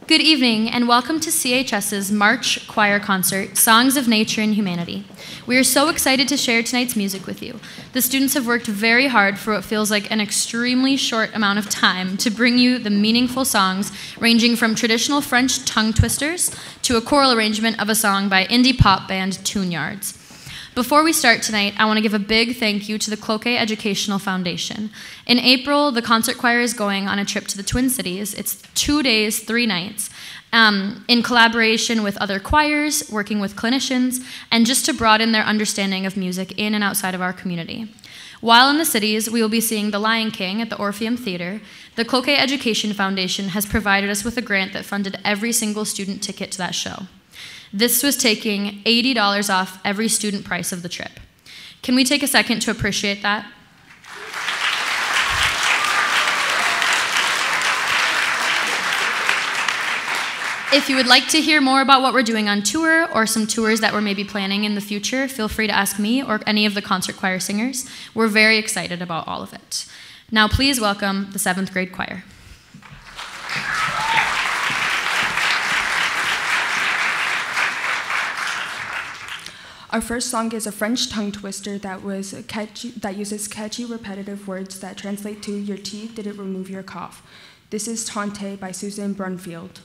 Good evening, and welcome to CHS's March Choir Concert, Songs of Nature and Humanity. We are so excited to share tonight's music with you. The students have worked very hard for what feels like an extremely short amount of time to bring you the meaningful songs ranging from traditional French tongue twisters to a choral arrangement of a song by indie pop band Tune-Yards. Before we start tonight, I want to give a big thank you to the Cloquet Educational Foundation. In April, the concert choir is going on a trip to the Twin Cities. It's 2 days, 3 nights, in collaboration with other choirs, working with clinicians, and just to broaden their understanding of music in and outside of our community. While in the cities, we will be seeing The Lion King at the Orpheum Theater. The Cloquet Education Foundation has provided us with a grant that funded every single student ticket to that show. This was taking $80 off every student price of the trip. Can we take a second to appreciate that? If you would like to hear more about what we're doing on tour or some tours that we're maybe planning in the future, feel free to ask me or any of the concert choir singers. We're very excited about all of it. Now please welcome the 7th grade choir. Our first song is a French tongue twister that uses catchy, repetitive words that translate to "Your tea didn't remove your cough." This is Tante by Susan Brunfield.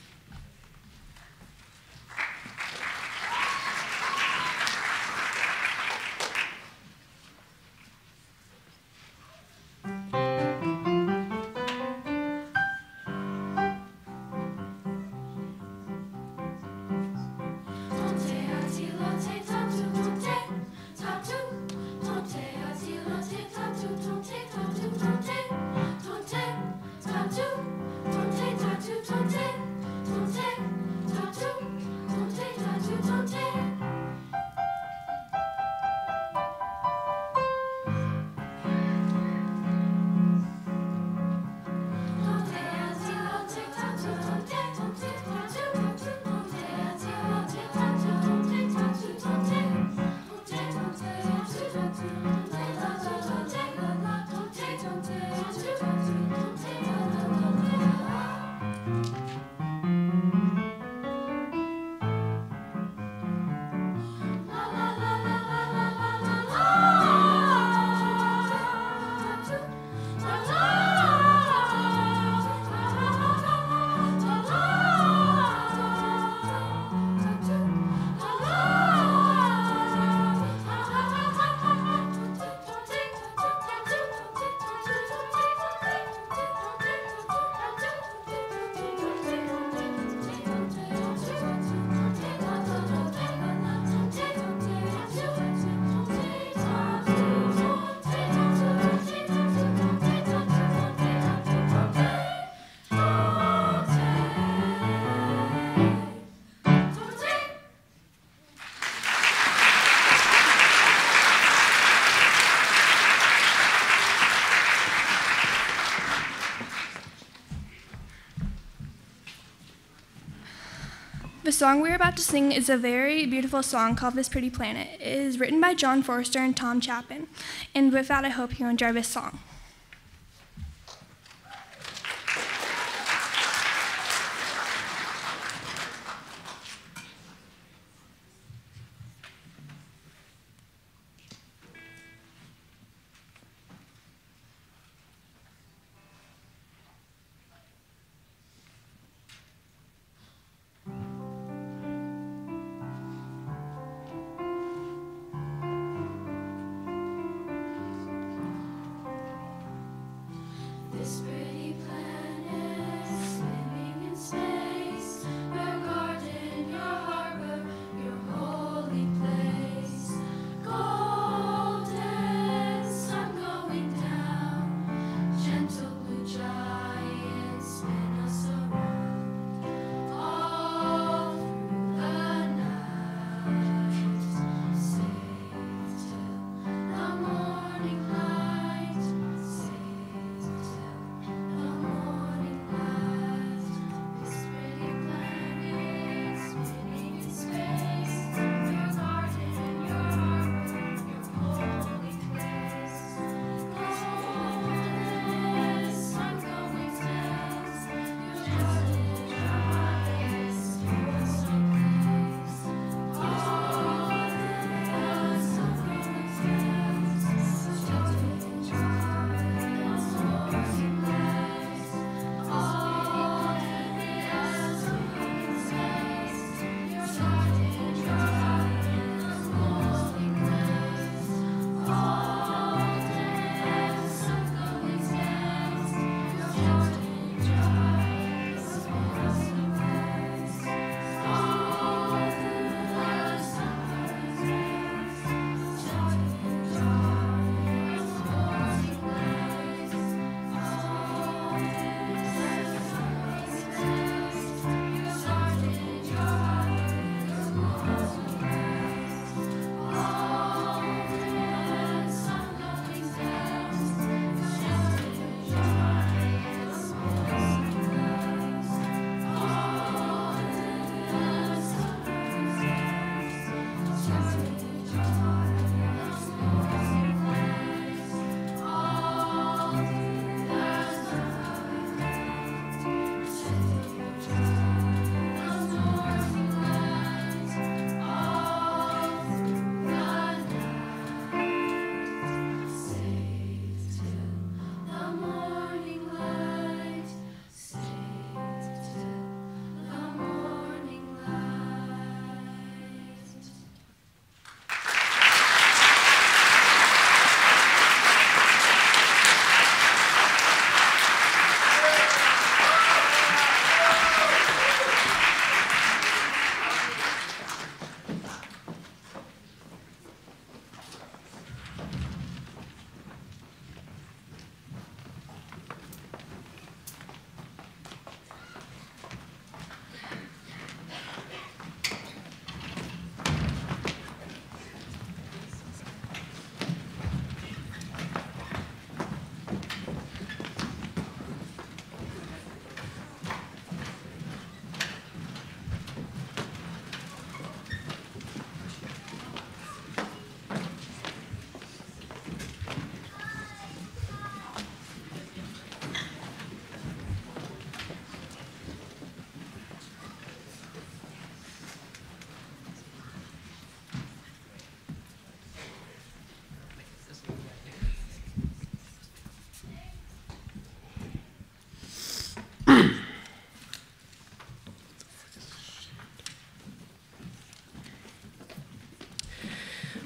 The song we're about to sing is a very beautiful song called This Pretty Planet. It is written by John Forster and Tom Chapin. And with that, I hope you enjoy this song.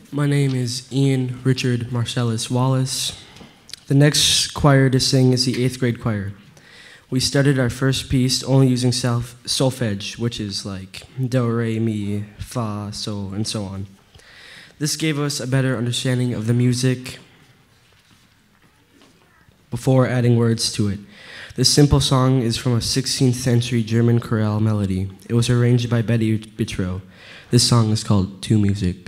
My name is Ian Richard Marcellus Wallace. The next choir to sing is the 8th grade choir. We started our first piece only using solfege, which is like do, re, mi, fa, sol, and so on. This gave us a better understanding of the music before adding words to it. This simple song is from a 16th century German chorale melody. It was arranged by Betty Bittrow. This song is called To Music.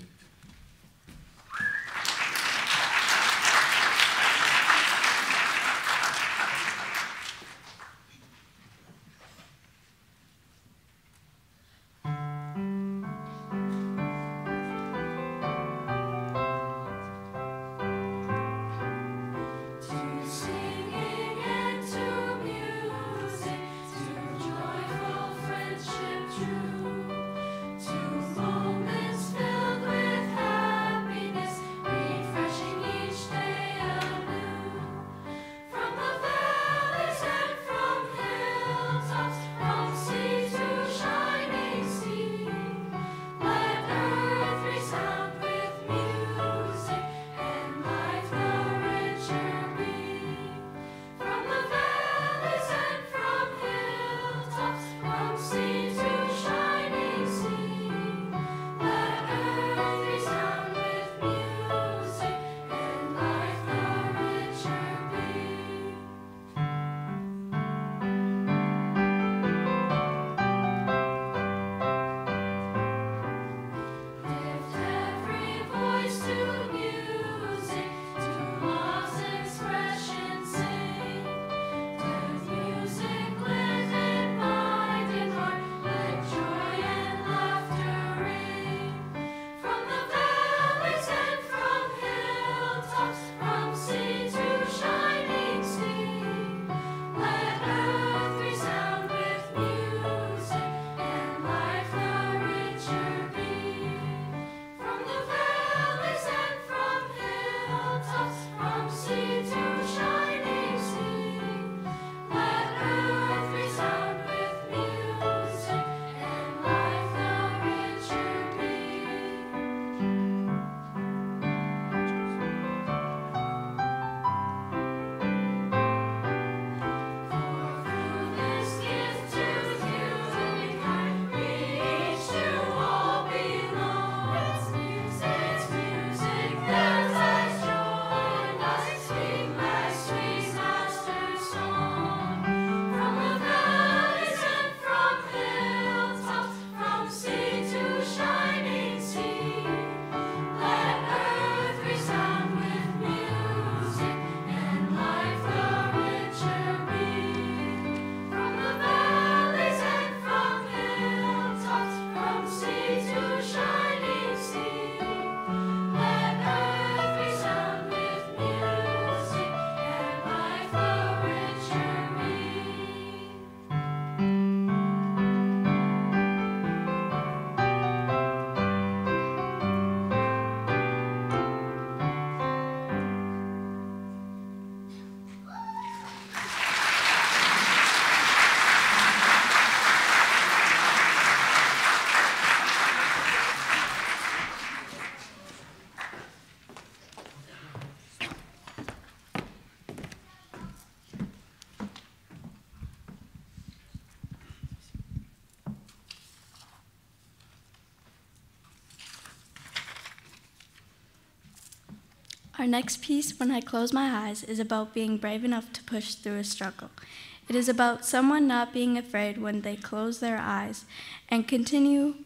Our next piece, When I Close My Eyes, is about being brave enough to push through a struggle. It is about someone not being afraid when they close their eyes and continuing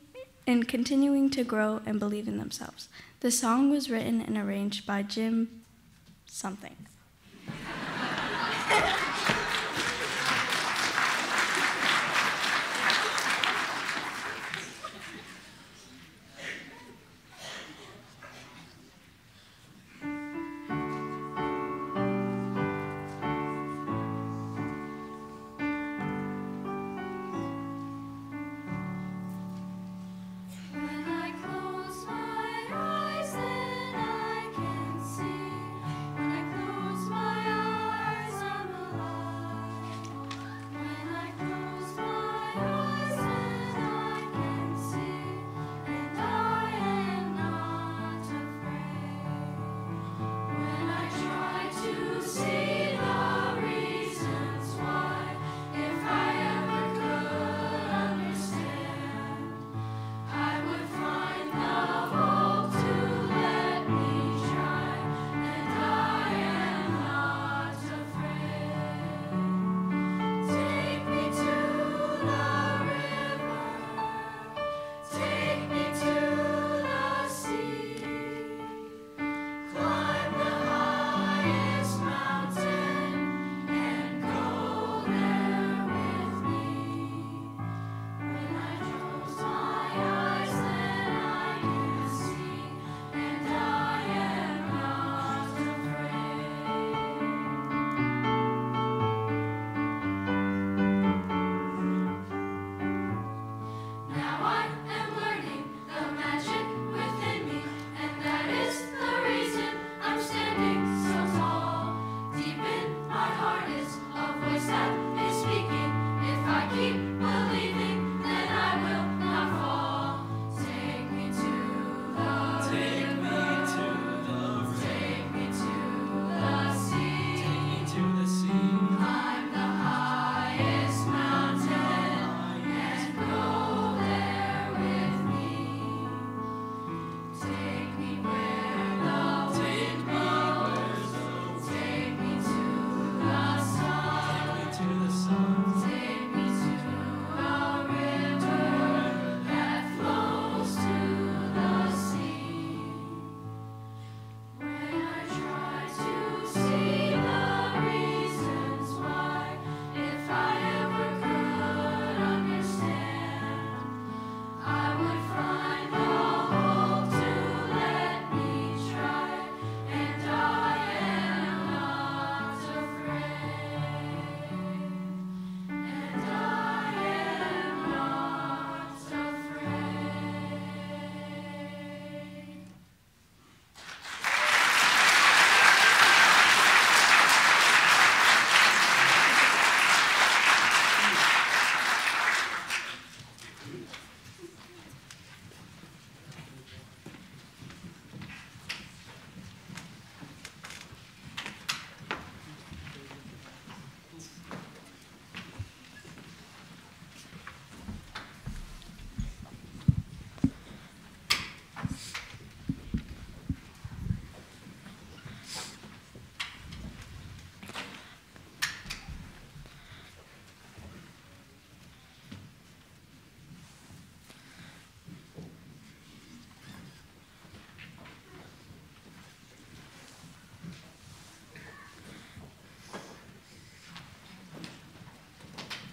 to grow and believe in themselves. The song was written and arranged by Jim something. When I close my eyes, I'm alive.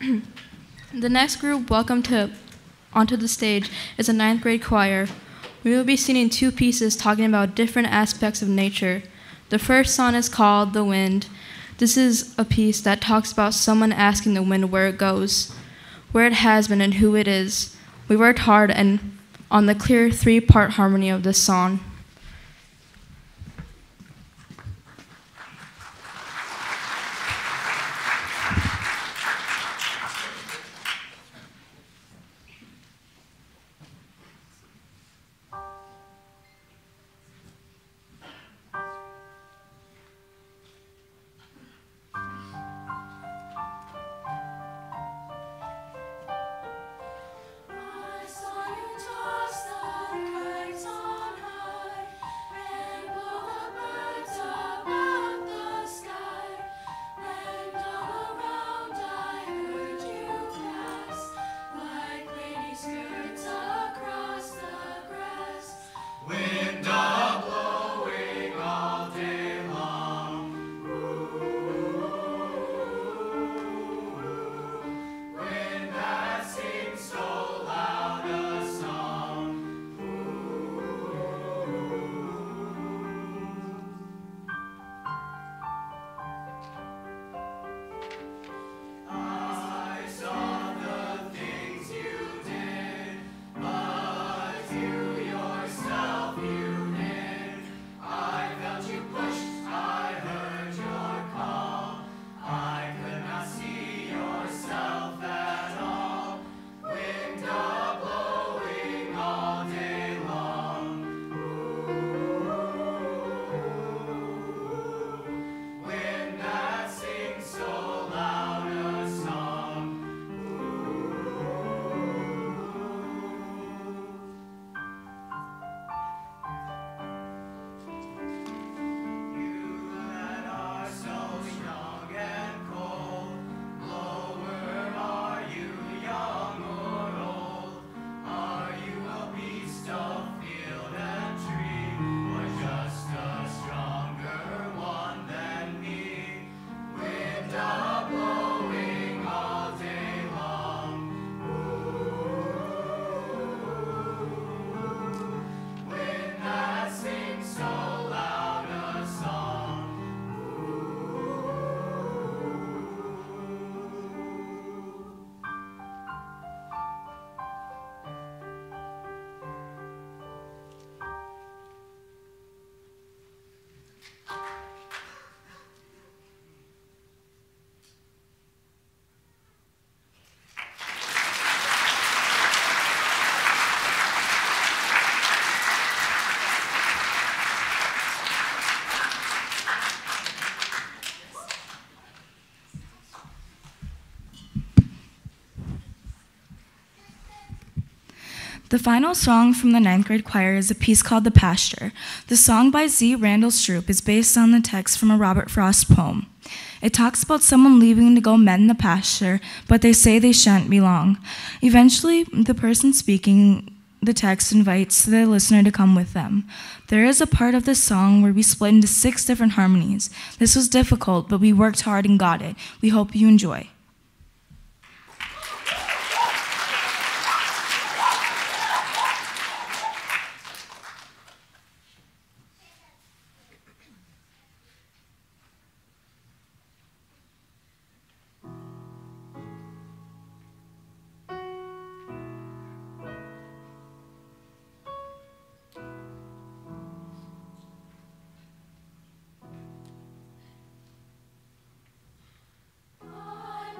The next group welcome onto the stage is a 9th grade choir. We will be singing 2 pieces talking about different aspects of nature. The first song is called The Wind. This is a piece that talks about someone asking the wind where it goes, where it has been, and who it is. We worked hard on the clear 3-part harmony of this song. The final song from the 9th grade choir is a piece called The Pasture. The song by Z. Randall Stroop is based on the text from a Robert Frost poem. It talks about someone leaving to go mend the pasture, but they say they shan't be long. Eventually, the person speaking the text invites the listener to come with them. There is a part of this song where we split into 6 different harmonies. This was difficult, but we worked hard and got it. We hope you enjoy. I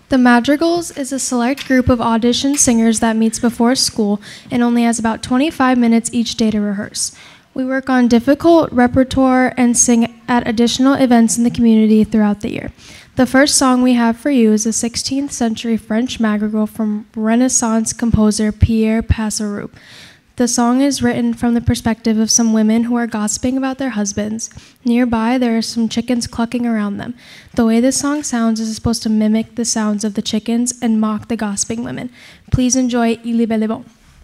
The Madrigals is a select group of audition singers that meets before school and only has about 25 minutes each day to rehearse. We work on difficult repertoire and sing at additional events in the community throughout the year. The first song we have for you is a 16th century French madrigal from Renaissance composer Pierre Passeroux. The song is written from the perspective of some women who are gossiping about their husbands. Nearby, there are some chickens clucking around them. The way this song sounds is supposed to mimic the sounds of the chickens and mock the gossiping women. Please enjoy Il est bel et bon.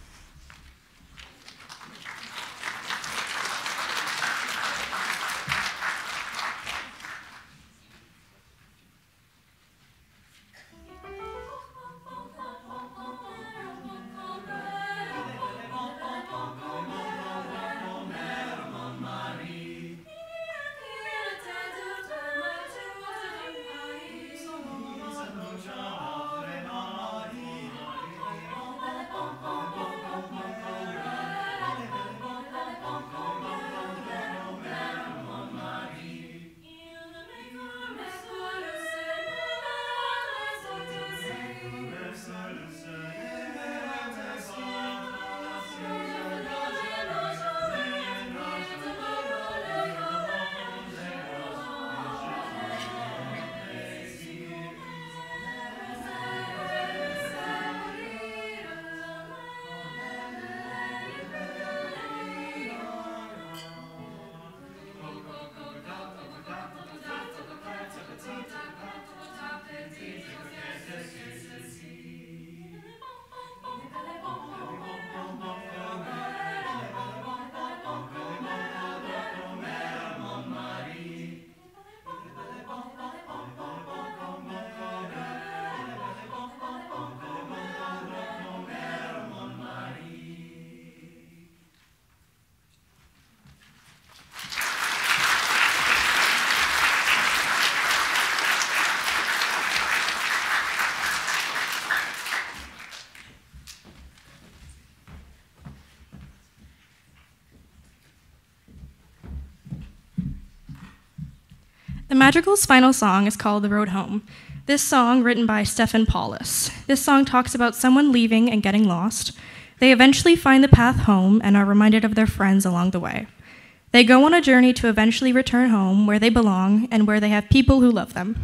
The Madrigal's final song is called The Road Home. This song, written by Stephen Paulus. This song talks about someone leaving and getting lost. They eventually find the path home and are reminded of their friends along the way. They go on a journey to eventually return home where they belong and where they have people who love them.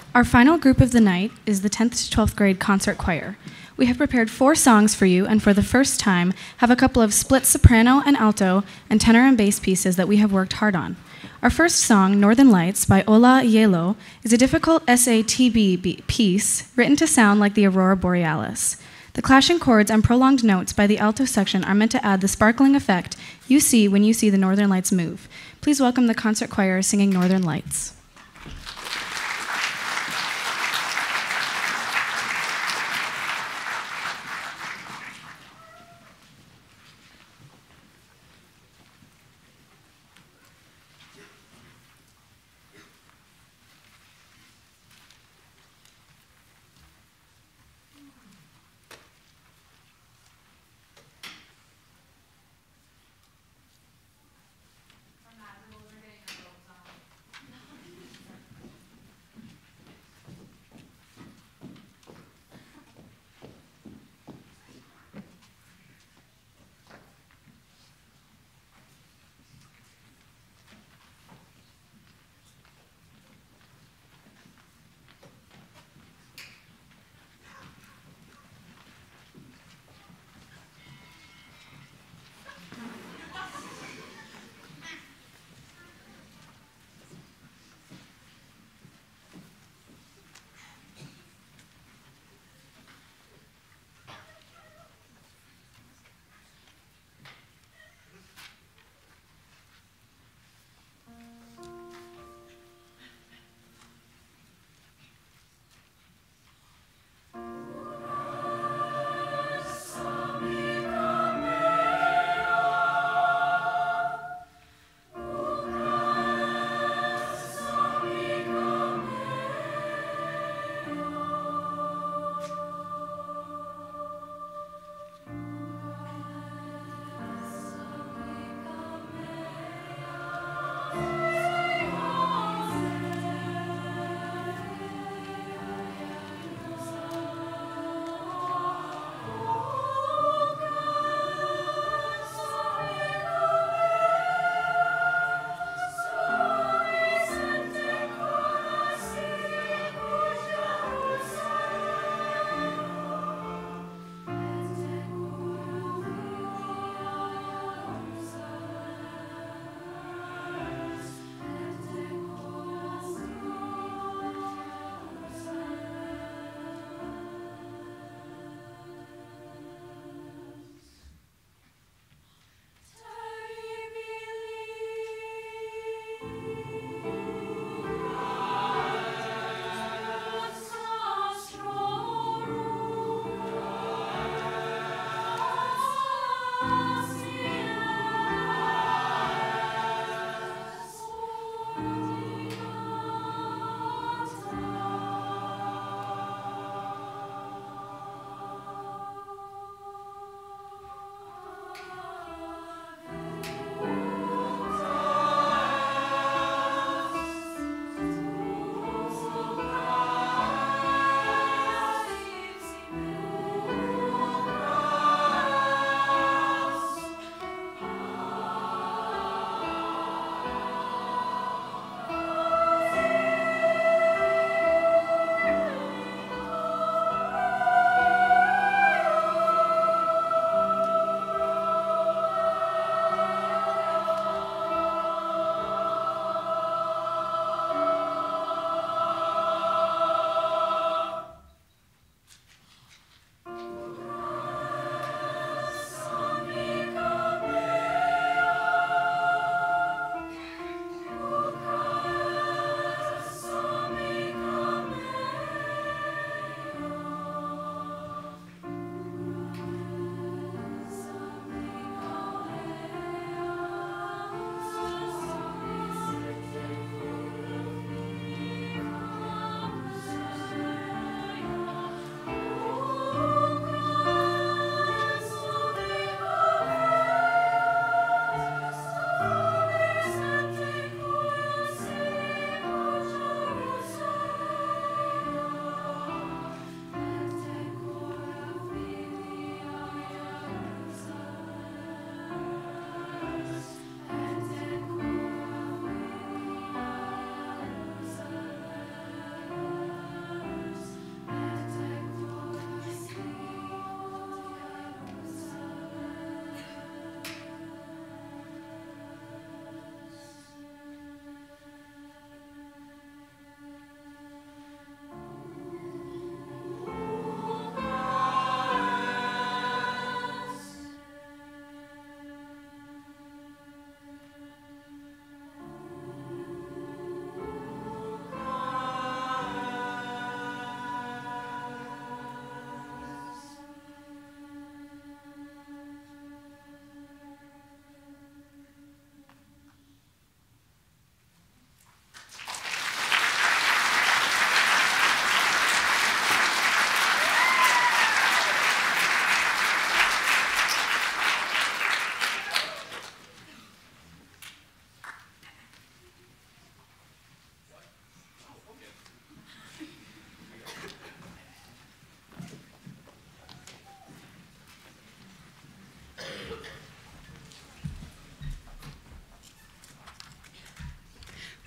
Our final group of the night is the 10th to 12th grade concert choir. We have prepared 4 songs for you, and for the first time, have a couple of split soprano and alto and tenor and bass pieces that we have worked hard on. Our first song, Northern Lights by Ola Yelo, is a difficult SATB piece written to sound like the aurora borealis. The clashing chords and prolonged notes by the alto section are meant to add the sparkling effect you see when you see the Northern Lights move. Please welcome the concert choir singing Northern Lights.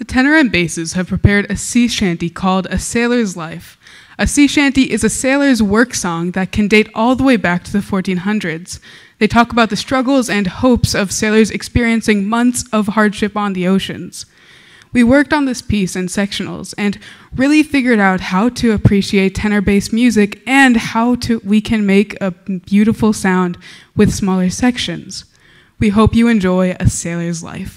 The tenor and basses have prepared a sea shanty called A Sailor's Life. A sea shanty is a sailor's work song that can date all the way back to the 1400s. They talk about the struggles and hopes of sailors experiencing months of hardship on the oceans. We worked on this piece in sectionals and really figured out how to appreciate tenor-based music and how we can make a beautiful sound with smaller sections. We hope you enjoy A Sailor's Life.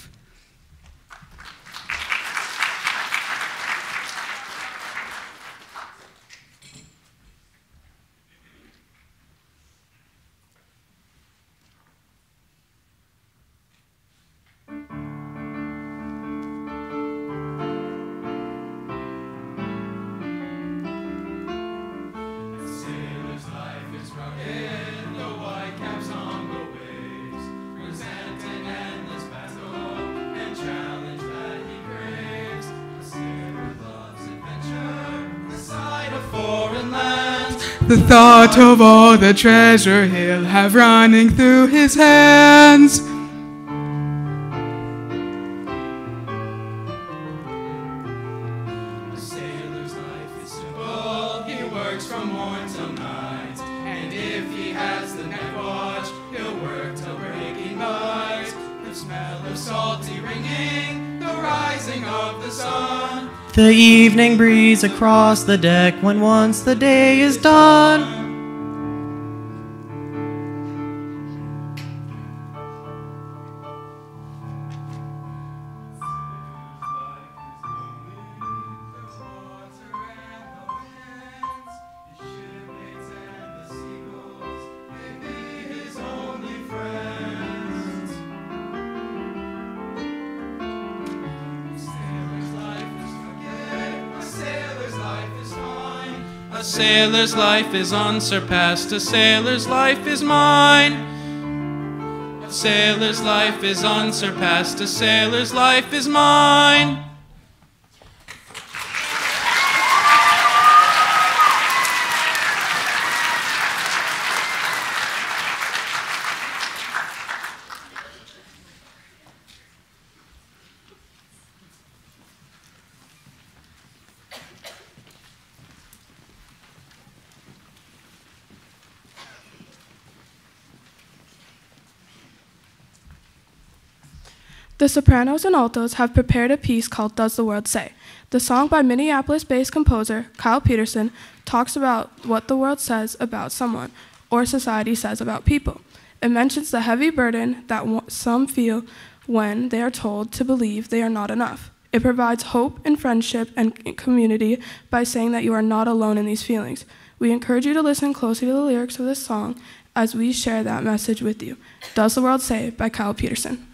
The thought of all the treasure he'll have running through his hands. A sailor's life is simple. He works from morn till night, and if he has the night watch, he'll work till breaking light. The smell of salty ringing, the rising of the sun. The evening breeze across the deck when once the day is done. A sailor's life is unsurpassed, a sailor's life is mine. A sailor's life is unsurpassed, a sailor's life is mine. The sopranos and altos have prepared a piece called Does the World Say? The song by Minneapolis-based composer Kyle Peterson talks about what the world says about someone or society says about people. It mentions the heavy burden that some feel when they are told to believe they are not enough. It provides hope and friendship and community by saying that you are not alone in these feelings. We encourage you to listen closely to the lyrics of this song as we share that message with you. Does the World Say by Kyle Peterson.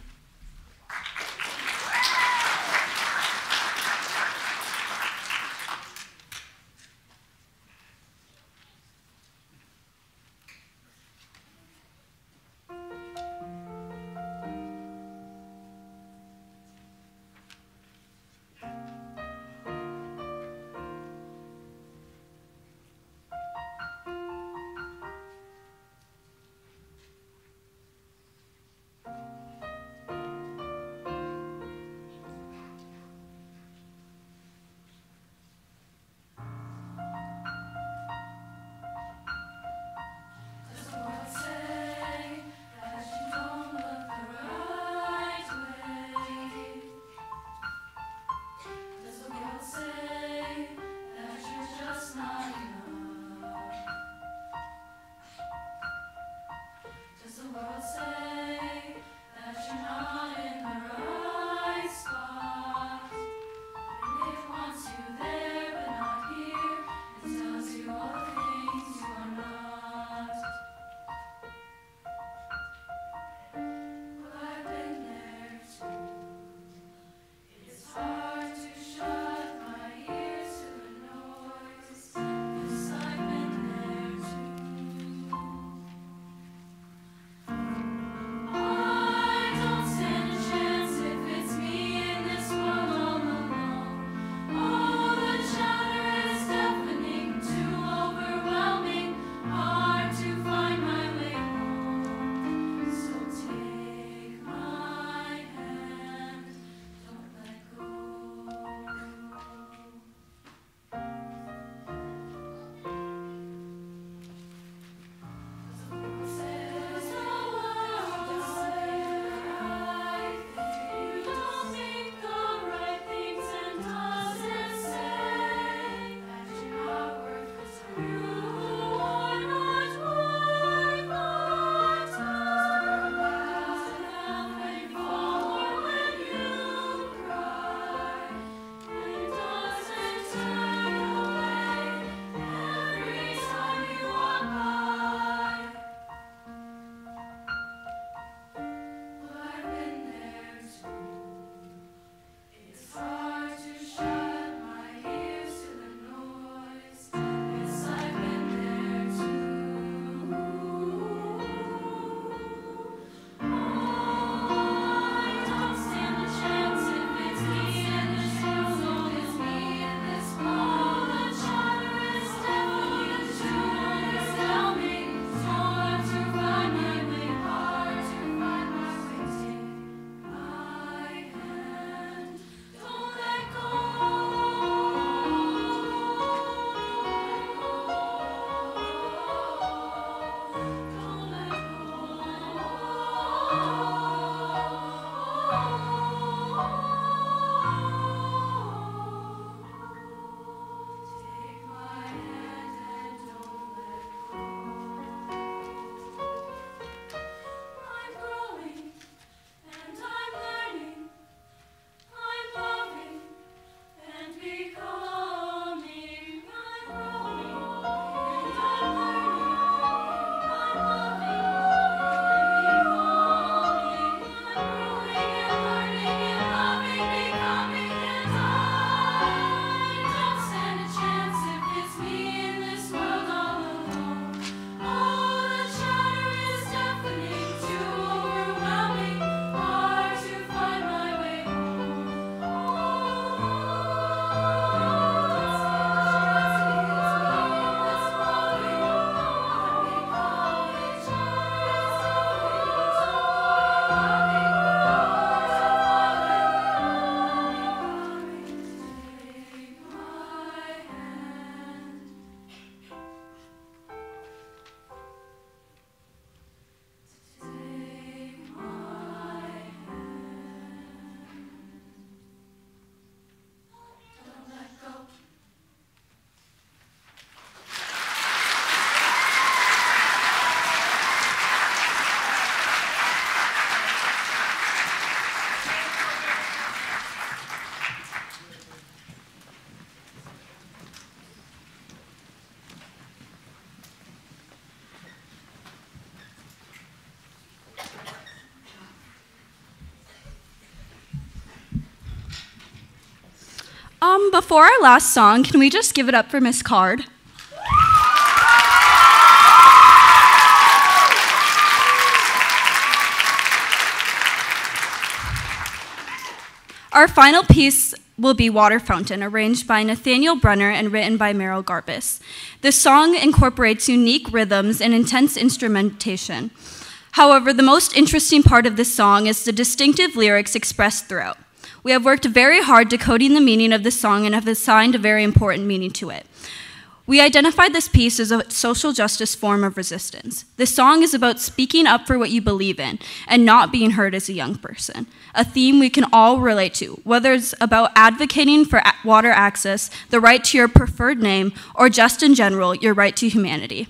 Before our last song, can we just give it up for Miss Card? Our final piece will be Water Fountain, arranged by Nathaniel Brunner and written by Meryl Garbus. This song incorporates unique rhythms and intense instrumentation. However, the most interesting part of this song is the distinctive lyrics expressed throughout. We have worked very hard decoding the meaning of this song and have assigned a very important meaning to it. We identified this piece as a social justice form of resistance. This song is about speaking up for what you believe in and not being heard as a young person, a theme we can all relate to, whether it's about advocating for water access, the right to your preferred name, or just in general, your right to humanity.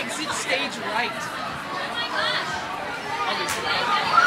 Exit stage right. Oh my gosh.